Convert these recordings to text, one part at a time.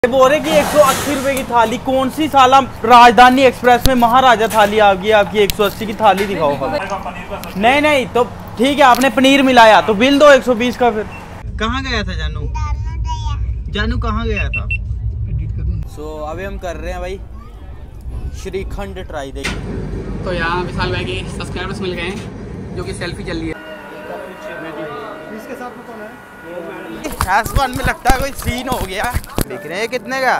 बोल रहे कि 180 रुपए की थाली कौन सी साला राजधानी एक्सप्रेस में महाराजा थाली आ गई आपकी 180 की थाली दिखाओ। नहीं तो ठीक है, आपने पनीर मिलाया तो बिल दो 120 का। फिर कहाँ गया था जानू कहाँ गया था? अभी हम कर रहे हैं भाई श्रीखंड ट्राई। देखिए तो यहाँ विशाल भाई के सब्सक्राइबर्स मिल गए हैं जो कि सेल्फी चल रही है। इसके साथ में कौन है? आसमान में लगता है कोई सीन हो गया। देख रहे हैं कितने का?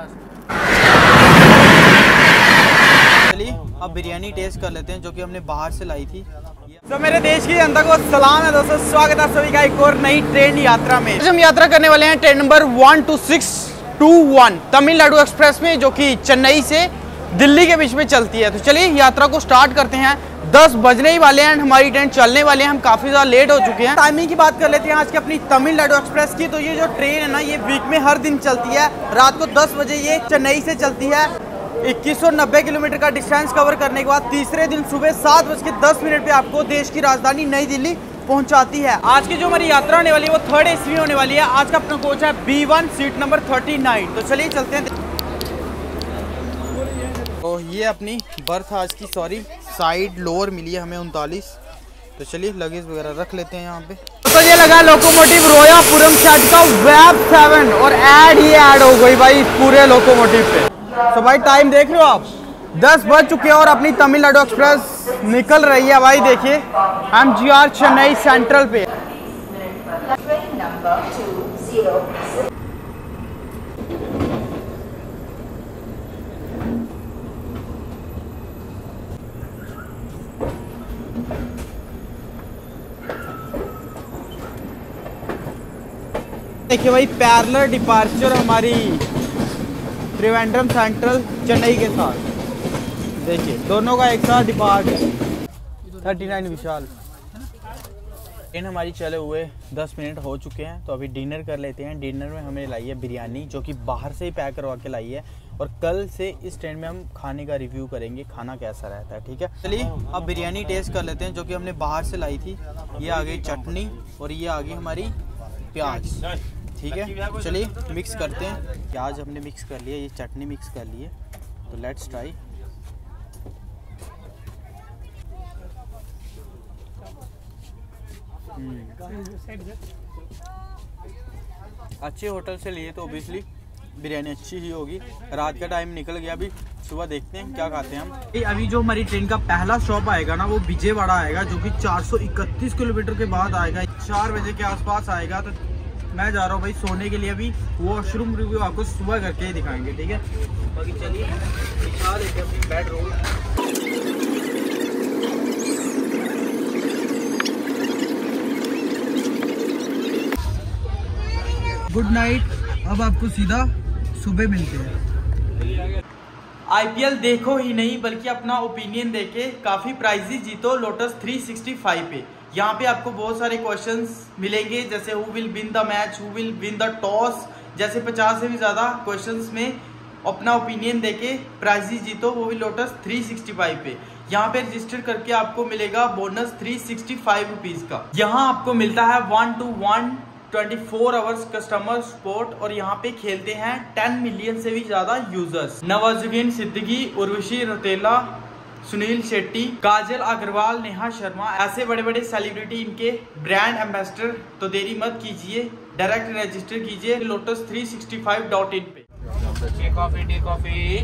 चलिए अब बिरयानी टेस्ट कर लेते हैं जो कि हमने बाहर से लाई थी। तो मेरे देश की जनता को सलाम है दोस्तों, स्वागत है सभी का एक और नई ट्रेन यात्रा में। हम यात्रा करने वाले हैं ट्रेन नंबर 12621 तमिलनाडु एक्सप्रेस में, जो कि चेन्नई से दिल्ली के बीच में चलती है। तो चलिए यात्रा को स्टार्ट करते हैं। 10 बजने ही वाले हैं, हमारी ट्रेन चलने वाले हैं। हम काफ़ी ज़्यादा लेट हो चुके हैं। टाइमिंग की बात कर लेते हैं आज की अपनी तमिलनाडु एक्सप्रेस की। तो ये जो ट्रेन है ना, ये वीक में हर दिन चलती है। रात को 10 बजे ये चेन्नई से चलती है। 2190 किलोमीटर का डिस्टेंस कवर करने के बाद तीसरे दिन सुबह 7:10 पे आपको देश की राजधानी नई दिल्ली पहुंचाती है। आज की जो हमारी यात्रा होने वाली है वो 3rd AC में होने वाली है। आज का अपना कोच है B1 सीट नंबर 39। तो चलिए चलते हैं। तो ये अपनी बर्थ आज की साइड लोअर मिली है हमें 39। तो चलिए लगेज वगैरह रख लेते हैं यहाँ पे। तो ये लगा लोकोमोटिव रोयापुरम सेट का वेब 7 और ऐड हो गई भाई पूरे लोकोमोटिव पे। तो भाई टाइम देख रहे हो आप, 10 बज चुके हैं और अपनी तमिलनाडु एक्सप्रेस निकल रही है भाई। देखिए MGR चेन्नई सेंट्रल पे। देखिए भाई पैरेलल डिपार्चर हमारी त्रिवेंद्रम सेंट्रल चेन्नई के साथ। देखिए दोनों का एक साथ डिपार्ट है। 39 विशाल। ट्रेन हमारी चले हुए 10 मिनट हो चुके हैं। तो अभी डिनर कर लेते हैं। डिनर में हमें लाई है बिरयानी, जो कि बाहर से ही पैक करवा के लाई है। और कल से इस ट्रेन में हम खाने का रिव्यू करेंगे, खाना कैसा रहता है। ठीक है, चलिए अब बिरयानी टेस्ट कर लेते हैं जो कि हमने बाहर से लाई थी। ये आ गई चटनी और ये आ गई हमारी प्याज। ठीक है, चलिए मिक्स करते हैं। प्याज हमने मिक्स कर लिया, ये चटनी मिक्स कर ली है। तो लेट्स ट्राई। अच्छे होटल से लिए तो ओबियसली बिरयानी अच्छी ही होगी। रात का टाइम निकल गया, अभी सुबह देखते हैं क्या खाते हैं हम। अभी जो हमारी ट्रेन का पहला स्टॉप आएगा ना, वो विजयवाड़ा आएगा, जो कि 431 किलोमीटर के बाद आएगा। 4 बजे के आसपास आएगा। तो मैं जा रहा हूँ भाई सोने के लिए। अभी वॉशरूम रिव्यू आपको सुबह करके ही दिखाएंगे। ठीक है, बाकी चलिए दिखा देते अपनी बेड रोल। Good night. अब आपको सीधा सुबह मिलते हैं। IPL देखो ही नहीं बल्कि अपना ओपिनियन देके काफी प्राइजेस जीतो लोटस 365 पे। यहाँ पे आपको बहुत सारे क्वेश्चंस मिलेंगे, जैसे who will win the match, who will win the toss, जैसे 50 से भी ज्यादा क्वेश्चंस में अपना ओपिनियन देके प्राइजेस जीतो, वो भी लोटस 365 पे। यहाँ पे रजिस्टर करके आपको मिलेगा बोनस 365 रुपीज का। यहाँ आपको मिलता है 1-to-1 24 आवर्स कस्टमर सपोर्ट। और यहाँ पे खेलते हैं 10 मिलियन से भी ज्यादा यूजर्स। नवाजुद्दीन सिद्दीकी, उर्वशी रौतेला, सुनील शेट्टी, काजल अग्रवाल, नेहा शर्मा, ऐसे बड़े बड़े सेलिब्रिटी इनके ब्रांड एम्बेसडर। तो देरी मत कीजिए, डायरेक्ट रजिस्टर कीजिए lotus365.in पे। Tea coffee.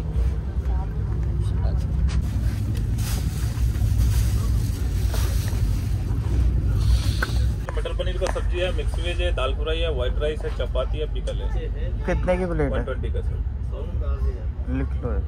मटर पनीर का सब्जी है, मिक्स वेज है, दाल फ्राई है, व्हाइट राइस है, चपाती है, पिकल है। कितने की प्लेट है? 120 का सर। लिख लो।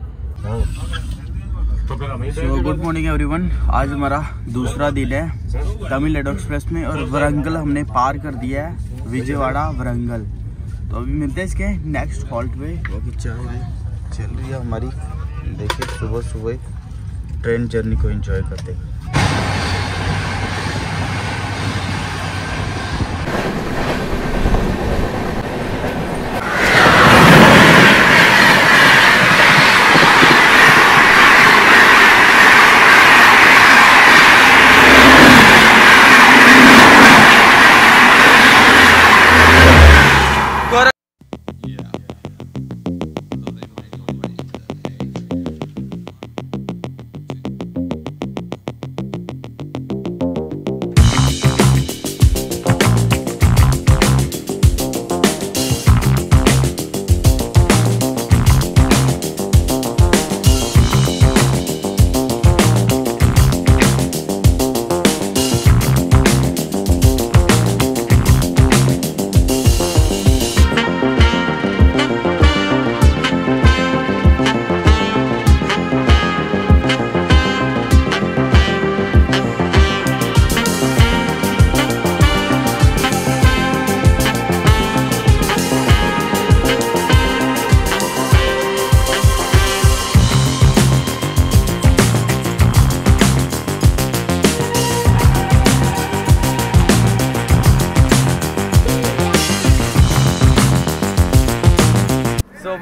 Good morning everyone. आज हमारा दूसरा दिन है तमिलनाडु एक्सप्रेस में और वरंगल हमने पार कर दिया है, विजयवाड़ा वरंगल। तो अभी मिलते हैं इसके नेक्स्ट हॉल्ट पे। चाय चल रही है हमारी। देखिए सुबह सुबह ट्रेन जर्नी को एंजॉय करते हैं।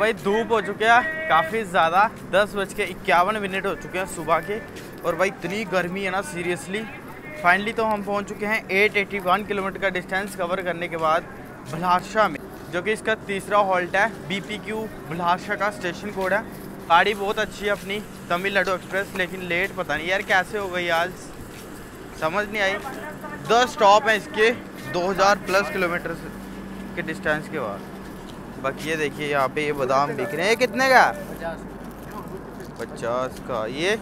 भाई धूप हो चुके हैं काफ़ी ज़्यादा, 10:51 हो चुके हैं सुबह के। और भाई इतनी गर्मी है ना सीरियसली। फाइनली तो हम पहुंच चुके हैं 881 किलोमीटर का डिस्टेंस कवर करने के बाद भलारशा में, जो कि इसका तीसरा हॉल्ट है। BPQ भलारशा का स्टेशन कोड है। गाड़ी बहुत अच्छी है अपनी तमिलनाडु एक्सप्रेस, लेकिन लेट पता नहीं यार कैसे हो गई आज, समझ नहीं आई। 10 स्टॉप हैं इसके 2000+ किलोमीटर के डिस्टेंस के बाद। बाकी ये देखिए यहाँ पे ये बादाम बिक रहे हैं। ये कितने का? 50 का। ये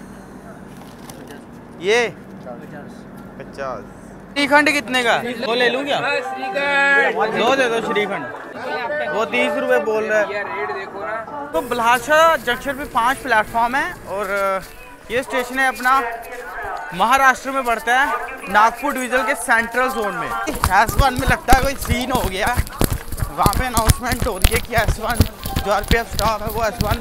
50। श्रीखंड कितने का? वो ले लूँ क्या? दो दे दो श्रीखंड। वो 30 रुपए बोल रहा है। तो भलारशा जंक्शन पे 5 प्लेटफॉर्म है और ये स्टेशन है अपना महाराष्ट्र में पड़ता है, नागपुर डिवीजन के सेंट्रल जोन में। S1 में लगता है कोई सीन हो गया, वहाँ पे अनाउंसमेंट हो रही है कि S1 जो RPF स्टाफ है वो S1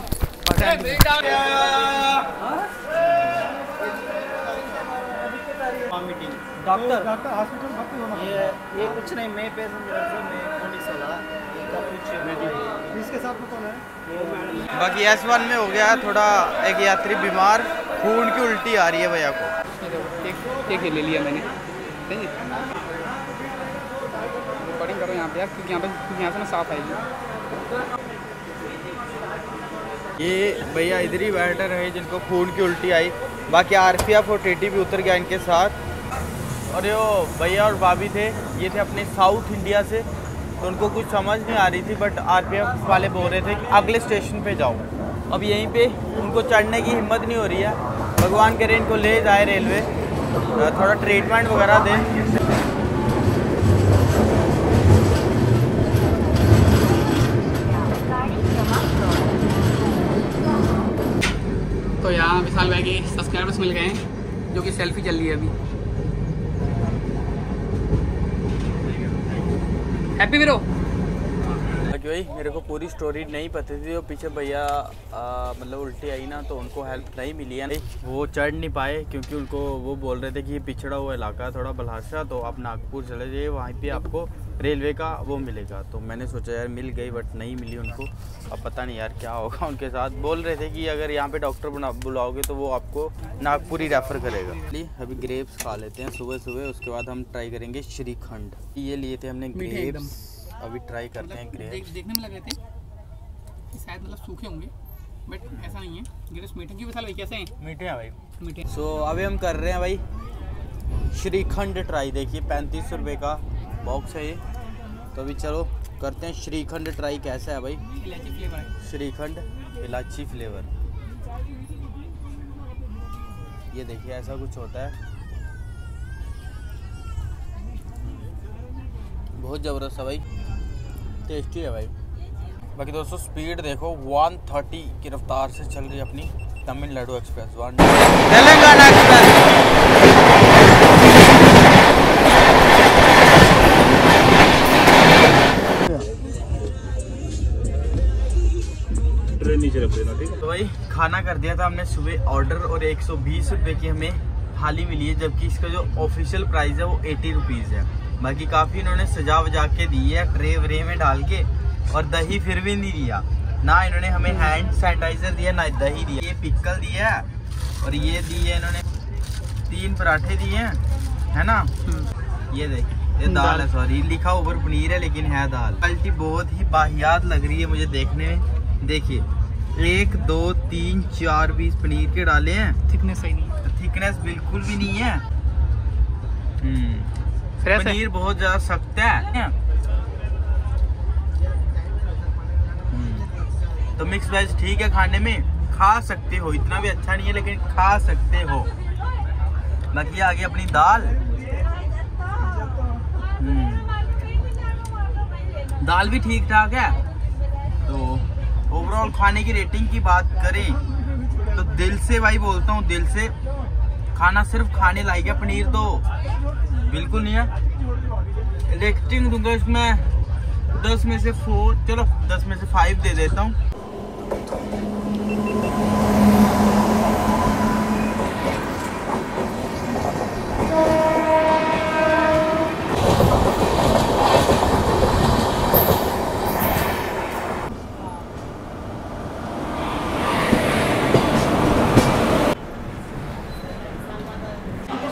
डॉक्टर हॉस्पिटल भर्ती होना। ये कुछ नहीं, मैं पैसेंजर से मैं पुलिस वाला इसके साथ में कौन है? बाकी S1 में हो गया थोड़ा, एक यात्री बीमार, खून की उल्टी आ रही है भैया को। एक ले लिया मैंने, रिकॉर्डिंग करो यहाँ पे यार, क्योंकि यहाँ से ना साफ आएगी। ये भैया इधर ही बैठे रहे जिनको खून की उल्टी आई। बाकी RPF और TT भी उतर गया इनके साथ। और ये भैया और भाभी थे, ये थे अपने साउथ इंडिया से, तो उनको कुछ समझ नहीं आ रही थी, बट RPF वाले बोल रहे थे कि अगले स्टेशन पे जाओ। अब यहीं पे उनको चढ़ने की हिम्मत नहीं हो रही है। भगवान करे इनको ले जाए रेलवे, थोड़ा ट्रीटमेंट वगैरह दें। तो यहाँ विशाल भाई के सब्सक्राइबर्स मिल गए हैं, जो कि सेल्फी चल रही है अभी। हैप्पी वीरो। भाई मेरे को पूरी स्टोरी नहीं पता थी, वो पीछे भैया मतलब उल्टी आई ना, तो उनको हेल्प नहीं मिली है। वो चढ़ नहीं पाए क्योंकि उनको वो बोल रहे थे कि ये पिछड़ा हुआ इलाका है थोड़ा भलारशा, तो आप नागपुर चले जाइए, वहीं पे आपको रेलवे का वो मिलेगा। तो मैंने सोचा यार मिल गई, बट नहीं मिली उनको। अब पता नहीं यार क्या होगा उनके साथ। बोल रहे थे कि अगर यहाँ पे डॉक्टर बुलाओगे तो वो आपको नागपुर ही रेफ़र करेगा। अभी ग्रेप्स खा लेते हैं सुबह सुबह, उसके बाद हम ट्राई करेंगे श्रीखंड। ये लिए थे हमने ग्रेप्स, अभी ट्राई करते हैं ग्रेप्स। देखने में लग रहे थे कि शायद मतलब सूखे होंगे, बट ऐसा नहीं है। ग्रेप्स मीठे क्यों विशाल भाई? कैसे हैं? मीठे हैं भाई, मीठे। सो अभी हम कर रहे हैं भाई श्रीखंड ट्राई। देखिए 35 रुपये का बॉक्स है ये, तो अभी चलो करते हैं श्रीखंड ट्राई कैसा है भाई। इलायची फ्लेवर है। श्रीखंड इलायची फ्लेवर, ये देखिए ऐसा कुछ होता है, बहुत ज़बरदस्त है भाई, टेस्टी है भाई। बाकी दोस्तों स्पीड देखो 130 की रफ्तार से चल रही है अपनी Tamil Nadu express, Telangana express. Train नीचे रख देना, ठीक है। तो भाई खाना कर दिया था हमने सुबह ऑर्डर, और 120 रुपये की हमें थाली मिली है, जबकि इसका जो ऑफिशियल प्राइस है वो 80 रुपीज़ है। बाकी काफ़ी इन्होंने सजा वजा के दी है ट्रे व्रे में डाल के, और दही फिर भी नहीं दिया ना। इन्होंने हमें हैंड सैनिटाइजर दिया ना दही दिया। ये पिकल दिया है, और ये दिए इन्होंने 3 पराठे दिए हैं, है ना। ये देखिए ये दाल है, सॉरी लिखा ऊपर पनीर है लेकिन है दाल। क्वालिटी बहुत ही बाहियात लग रही है मुझे देखने में। देखिए 1 2 3 4 पीस पनीर के डाले हैं। थिकनेस सही नहीं है, थिकनेस बिल्कुल भी नहीं है। फ्रेश पनीर बहुत ज्यादा सख्त है। तो मिक्स वेज ठीक है, खाने में खा सकते हो, इतना भी अच्छा नहीं है लेकिन खा सकते हो। बाकी आगे अपनी दाल, दाल भी ठीक ठाक है। तो ओवरऑल खाने की रेटिंग की बात करें तो दिल से भाई बोलता हूँ, दिल से खाना सिर्फ खाने लायक है। पनीर तो बिल्कुल नहीं है। रेटिंग दूंगा इसमें 10 में से 4, चलो 10 में से 5 दे देता हूँ।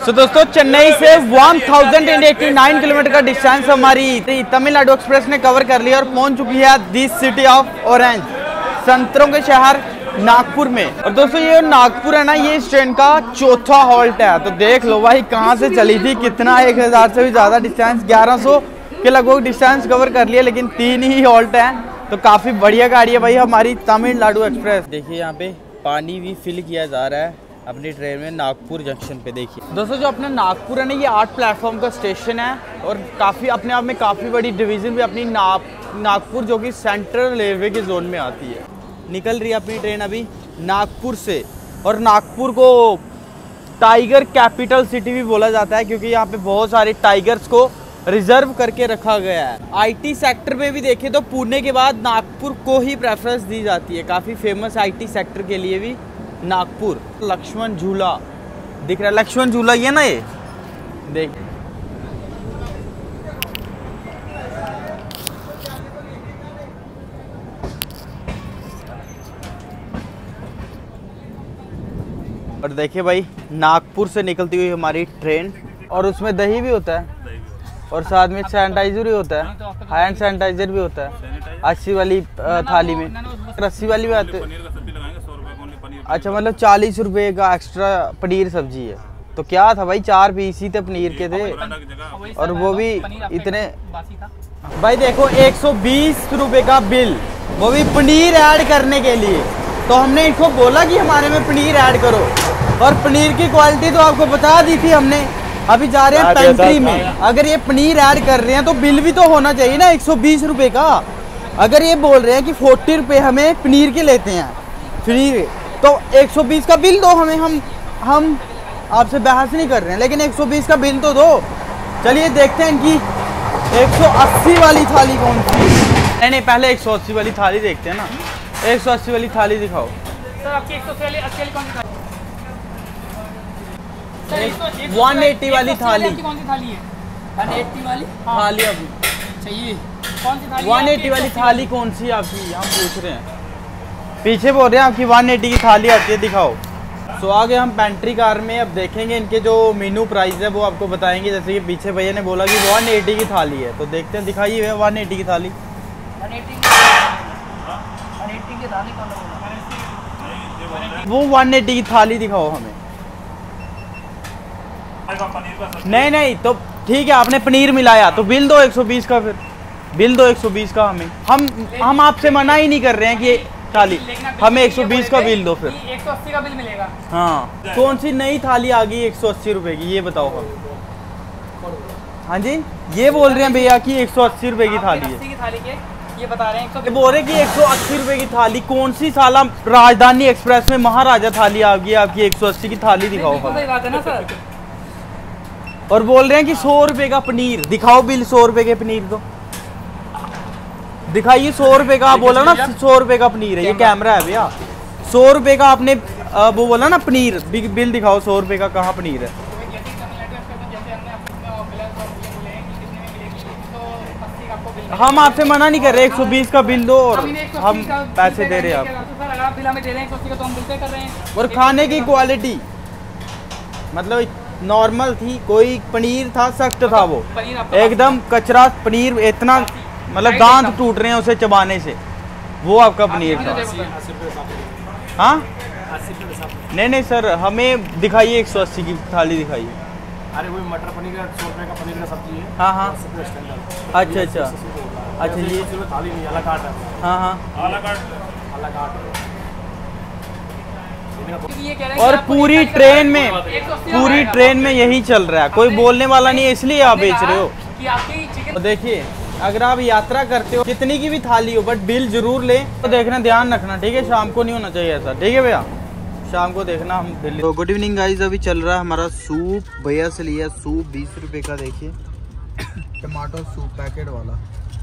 तो दोस्तों चेन्नई से 1089 किलोमीटर का डिस्टेंस हमारी तमिलनाडु एक्सप्रेस ने कवर कर लिया और पहुंच चुकी है दिस सिटी ऑफ ऑरेंज, संतरों के शहर नागपुर में। और दोस्तों ये नागपुर है ना, ये इस ट्रेन का चौथा हॉल्ट है। तो देख लो भाई कहाँ से चली थी, कितना 1000 से भी ज़्यादा डिस्टेंस, 1100 के लगभग डिस्टेंस कवर कर लिया, लेकिन 3 ही हॉल्ट हैं। तो काफ़ी बढ़िया गाड़ी है भाई हमारी तमिलनाडु एक्सप्रेस। देखिए यहाँ पे पानी भी फिल किया जा रहा है अपनी ट्रेन में नागपुर जंक्शन पे। देखिए दोस्तों जो अपना नागपुर है ना, ये 8 प्लेटफॉर्म का स्टेशन है और काफ़ी अपने आप में काफ़ी बड़ी डिवीज़न भी अपनी नागपुर जो कि सेंट्रल रेलवे के जोन में आती है। निकल रही है अपनी ट्रेन अभी नागपुर से। और नागपुर को टाइगर कैपिटल सिटी भी बोला जाता है क्योंकि यहाँ पे बहुत सारे टाइगर्स को रिजर्व करके रखा गया है। आईटी सेक्टर में भी देखें तो पुणे के बाद नागपुर को ही प्रेफरेंस दी जाती है। काफ़ी फेमस आईटी सेक्टर के लिए भी नागपुर। लक्ष्मण झूला दिख रहा है, लक्ष्मण झूला ये ना, ये देख और देखिए भाई नागपुर से निकलती हुई हमारी ट्रेन, और उसमें दही भी होता है और साथ में सैनिटाइजर भी होता है, हैंड सैनिटाइजर भी होता है 80 वाली थाली में। 80 वाली भी आती है। अच्छा मतलब 40 रुपए का एक्स्ट्रा पनीर सब्जी है। तो क्या था भाई, 4 पीस ही थे पनीर के थे और वो भी इतने। भाई देखो 120 रुपए का बिल, वो भी पनीर ऐड करने के लिए। तो हमने इनको बोला कि हमारे में पनीर ऐड करो और पनीर की क्वालिटी तो आपको बता दी थी हमने। अभी जा रहे हैं पेंट्री में, अगर ये पनीर ऐड कर रहे हैं तो बिल भी तो होना चाहिए ना 120 रुपए का। अगर ये बोल रहे हैं कि 40 रुपए हमें पनीर के लेते हैं पनीर, तो 120 का बिल दो हमें। हम आपसे बहस नहीं कर रहे हैं, लेकिन 120 का बिल तो दो। चलिए देखते हैं इनकी 180 वाली थाली कौन सी। नहीं पहले 180 वाली थाली देखते हैं ना। 180 वाली थाली दिखाओ सर। आपकी 180 कौन सी थाली? 180 वाली थाली कौन सी थाली है? 180 वाली थाली अभी चाहिए। कौन सी थाली? 180 वाली थाली कौन सी आपकी, हम पूछ रहे हैं। पीछे बोल रहे हैं आपकी 180 की थाली आती है, दिखाओ। तो आगे हम पेंट्री कार में अब देखेंगे इनके जो मेनू प्राइस है वो आपको बताएंगे। जैसे कि पीछे भैया ने बोला कि 180 की थाली है, तो देखते हैं, दिखाइए 180 की थाली। 180 की थाली कौन बोला? वो 180 की थाली दिखाओ हमें। नहीं तो ठीक है, आपने पनीर मिलाया तो बिल दो 120 का, फिर बिल दो 120 का हमें। हम आपसे मना ही नहीं कर रहे हैं कि थाली, हमें 120 का बिल दो, फिर 180 का बिल मिलेगा। हाँ कौन सी नई थाली आ गई 180 रुपए की, ये बताओ हम। हाँ जी ये बोल रहे हैं भैया कि 180 रुपए की थाली है। थाली के ये बता रहे हैं, ये बोल रहे हैं कि 180 रुपए की थाली। कौन सी साला राजधानी एक्सप्रेस में महाराजा थाली आ गई आपकी 180 की थाली दिखाओ हम। सही बात है ना सर। और बोल रहे हैं कि 100 रुपए का पनीर, दिखाओ बिल 100 रुपए के पनीर को दिखाइए। 100 रुपए का बोला ना, 100 रुपए का पनीर है, ये कैमरा है भैया। 100 रुपए का आपने वो बोला ना पनीर, बिल दिखाओ 100 रुपए का, कहाँ पनीर है। हम आपसे मना नहीं कर रहे, 120 का बिल दो और हम पैसे दे रहे हैं आप। और खाने की क्वालिटी मतलब नॉर्मल थी, कोई पनीर था सख्त था, वो एकदम कचरा पनीर, इतना मतलब दांत टूट रहे हैं उसे चबाने से, वो आपका पनीर था। हाँ नहीं सर, हमें दिखाइए 180 की थाली दिखाइए। अरे वही मटर पनीर का 100 रुपए का पनीर का सब्जी है। हाँ अच्छा ये थाली नहीं, अलग काट है। हाँ अलग काट। और पूरी ट्रेन में यही चल रहा है, कोई बोलने वाला नहीं है, इसलिए आप बेच रहे हो। तो देखिए अगर आप यात्रा करते हो कितनी की भी थाली हो, बट बिल जरूर ले। तो देखना, ध्यान रखना, ठीक है, शाम को नहीं होना चाहिए ऐसा, ठीक है भैया, शाम को देखना हम दिल्ली। तो गुड इवनिंग गाइस, अभी चल रहा है हमारा सूप, भैया से लिया सूप 20 रुपए का। देखिए टमाटो सूप पैकेट वाला,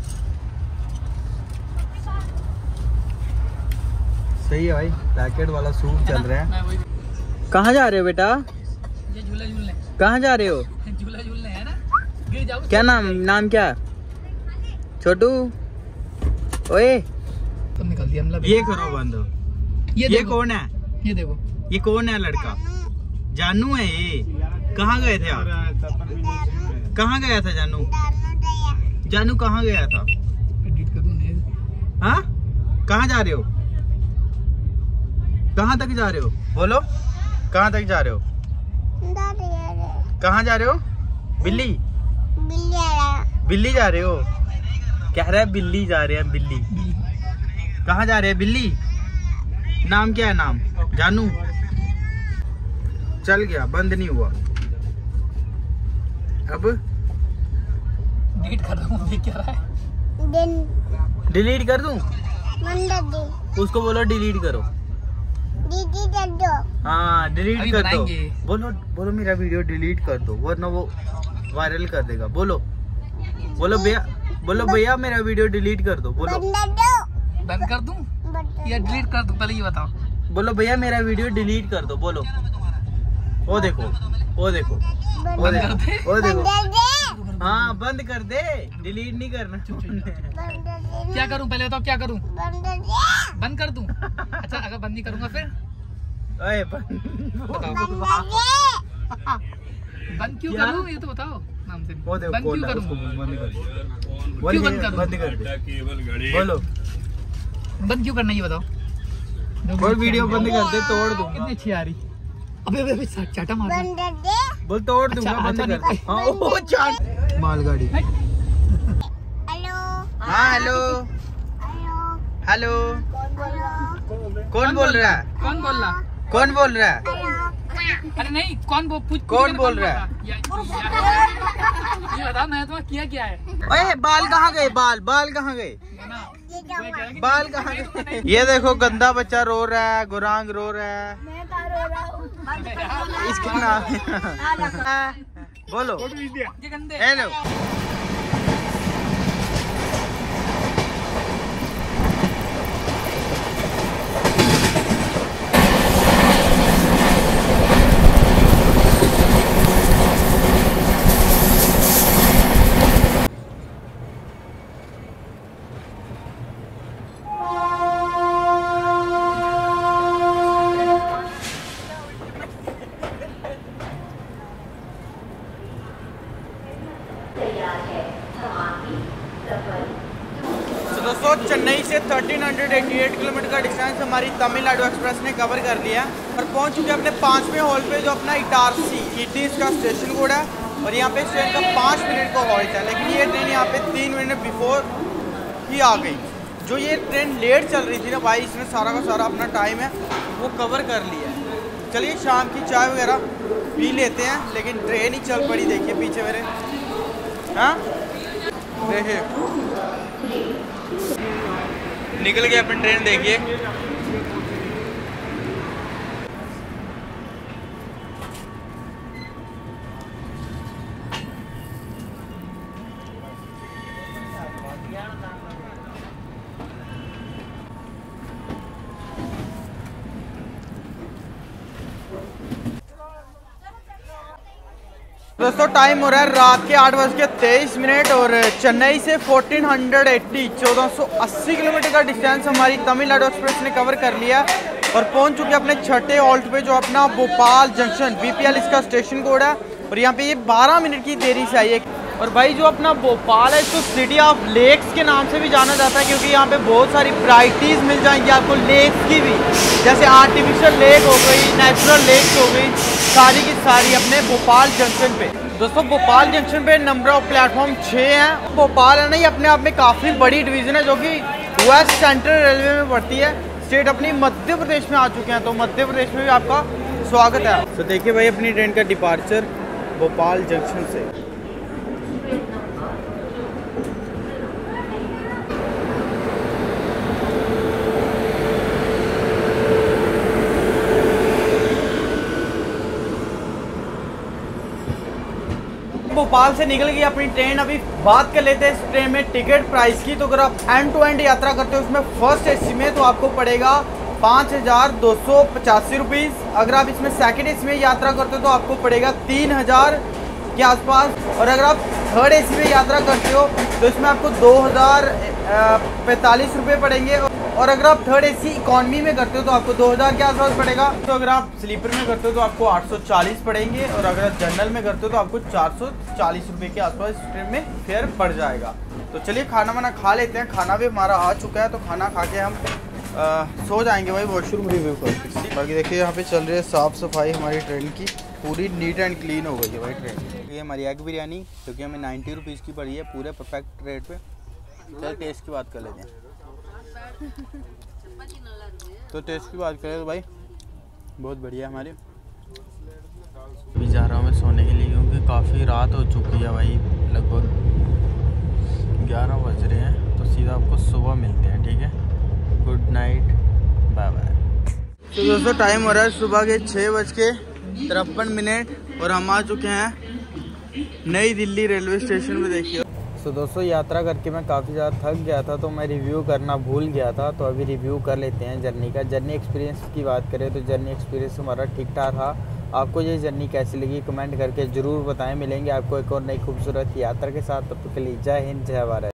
सही है भाई, पैकेट वाला सूप चल रहा है। कहाँ जा रहे हो बेटा? ये झूला झूलने। कहाँ जा रहे हो? झूला झूलने है ना, गिर जाओ। क्या नाम क्या? छोटू ओए तुम निकाल दिया। ये करो बंद। ये कौन है? ये देखो, ये कौन है लड़का? जानू है ये। कहाँ गए थे आप? कहाँ गया था जानू? जानू कहाँ गया था? हाँ, कहाँ जा रहे हो? कहाँ तक जा रहे हो? बोलो, कहाँ तक जा रहे हो? कहाँ जा रहे हो? बिल्ली बिल्ली जा रहे हो? कह रहा है बिल्ली जा रहे हैं। बिल्ली कहाँ जा रहे हैं? बिल्ली नाम क्या है? नाम जानू। चल गया, बंद नहीं हुआ। अब डिलीट कर दूं, देख क्या रहा है? डिलीट कर दूं? उसको बोलो डिलीट करो। हाँ डिलीट अभी कर दो। बनाएंगे। बोलो बोलो मेरा वीडियो डिलीट कर दो, वरना वो वायरल कर देगा। बोलो बोलो भैया, बोलो भैया मेरा वीडियो डिलीट कर दो। बोलो बंद कर दूं या डिलीट कर दूं, पहले ये बताओ। बोलो भैया मेरा वीडियो डिलीट कर दो। बोलो। वो देखो, वो देखो, वो बंद कर देखो, दे। वो देखो। हाँ बंद कर दे, डिलीट नहीं करना। क्या करूं पहले बताओ, क्या करूं? बंद कर दूं? अच्छा अगर बंद नहीं करूंगा फिर ओए बंद। बताओ। बंद क्यों क्या? करूं ये तो बताओ नाम से। वो देखो बंद क्यों करूं? बंद कर। क्यों बंद कर दूं? बंद कर दे। बोलो बंद क्यों करना ये बताओ। बोल वीडियो बंद कर दे, तोड़ दूंगा। कितनी अच्छी आ रही। अबे अबे चाटा मार। बोल तोड़ दूंगा, अच्छा, बंद अच्छा, कर दे। हाँ ओ चाट मालगाड़ी। हाँ हेलो हेलो। कौन बोल रहा है? कौन बोल रहा? कौन बोल रहा है? अरे नहीं कौन पूछ कौन बोल रहा है? ये बता मैं तुम्हें किया क्या है? ओए बाल कहाँ गए? बाल बाल कहाँ गए? बाल कहाँ गए? ये देखो गंदा बच्चा रो रहा है, गुरांग रो रहा है। इसका नाम है। बोलो हेलो। दोस्तों चेन्नई से 1388 किलोमीटर का डिस्टेंस हमारी तमिलनाडु एक्सप्रेस ने कवर कर लिया और पहुंच चुके अपने 5वें हॉल्ट पे, जो अपना इटारसी इसका स्टेशन कोड है। और यहाँ पे ट्रेन का 5 मिनट का हॉल्ट है, लेकिन ये ट्रेन यहाँ पे 3 मिनट बिफोर ही आ गई। जो ये ट्रेन लेट चल रही थी ना भाई, इसने सारा का सारा अपना टाइम है वो कवर कर लिया है। चलिए शाम की चाय वगैरह पी लेते हैं, लेकिन ट्रेन ही चल पड़ी। देखिए पीछे मेरे, हाँ देखिए निकल गया अपनी ट्रेन। देखिए दोस्तों टाइम हो रहा है रात के 8:23 और चेन्नई से 1480 किलोमीटर का डिस्टेंस हमारी तमिलनाडु एक्सप्रेस ने कवर कर लिया और पहुंच चुके अपने छठे हॉल्ट पे, जो अपना भोपाल जंक्शन BPL इसका स्टेशन कोड है। और यहाँ पे ये 12 मिनट की देरी से आई है। और भाई जो अपना भोपाल है इसको सिटी ऑफ लेक्स के नाम से भी जाना जाता है, क्योंकि यहाँ पे बहुत सारी वैरायटीज़ मिल जाएंगी आपको लेक्स की भी, जैसे आर्टिफिशियल लेक हो गई, नेचुरल लेक्स हो गई, सारी की सारी अपने भोपाल जंक्शन पे। दोस्तों भोपाल जंक्शन पे नंबर ऑफ प्लेटफॉर्म 6 हैं। भोपाल है ना, ये अपने आप में काफ़ी बड़ी डिवीज़न है, जो कि वेस्ट सेंट्रल रेलवे में पड़ती है। स्टेट अपनी मध्य प्रदेश में आ चुके हैं, तो मध्य प्रदेश में भी आपका स्वागत है। तो देखिए भाई अपनी ट्रेन का डिपार्चर भोपाल जंक्शन से। भोपाल से निकल गई अपनी ट्रेन। अभी बात कर लेते हैं इस ट्रेन में टिकट प्राइस की। तो अगर आप एंड टू एंड यात्रा करते हो उसमें फर्स्ट एसी में, तो आपको पड़ेगा 5285 रुपीज़। अगर आप इसमें सेकंड एसी में यात्रा करते हो तो आपको पड़ेगा 3000 के आसपास। और अगर आप थर्ड एसी में यात्रा करते हो तो इसमें आपको 2045 रुपये पड़ेंगे। और अगर आप थर्ड AC इकॉनमी में करते हो तो आपको 2000 के आसपास पड़ेगा। तो अगर आप स्लीपर में करते हो तो आपको 840 पड़ेंगे, और अगर आप जनरल में करते हो तो आपको 440 रुपये के आसपास ट्रेन में फेयर पड़ जाएगा। तो चलिए खाना वाना खा लेते हैं। खाना भी हमारा आ चुका है, तो खाना खा के हम सो जाएंगे भाई। वॉशरूम रिव्यू कर बाकी देखिए यहाँ पे चल रही है साफ़ सफाई हमारी ट्रेन की, पूरी नीट एंड क्लीन हो गई है भाई ट्रेन। ये हमारी एग बिरयानी जो कि हमें 90 रुपीज़ की पड़ी है, पूरे परफेक्ट रेट पे। चल टेस्ट की बात कर लेते हैं। तो टेस्ट की बात करें तो भाई बहुत बढ़िया हमारी। अभी जा रहा हूँ मैं सोने के लिए, क्योंकि काफ़ी रात हो चुकी है भाई, लगभग 11 बज रहे हैं। तो सीधा आपको सुबह मिलते हैं, ठीक है। Good night, bye bye. तो दोस्तों टाइम हो रहा है सुबह के 6:53 और हम आ चुके हैं नई दिल्ली रेलवे स्टेशन में। देखिए तो दोस्तों यात्रा करके मैं काफ़ी ज़्यादा थक गया था, तो मैं रिव्यू करना भूल गया था। तो अभी रिव्यू कर लेते हैं जर्नी का। जर्नी एक्सपीरियंस की बात करें तो जर्नी एक्सपीरियंस हमारा ठीक ठाक रहा। आपको ये जर्नी कैसी लगी कमेंट करके ज़रूर बताएं। मिलेंगे आपको एक और नई खूबसूरत यात्रा के साथ। तब तक के लिए जय हिंद, जय भारत।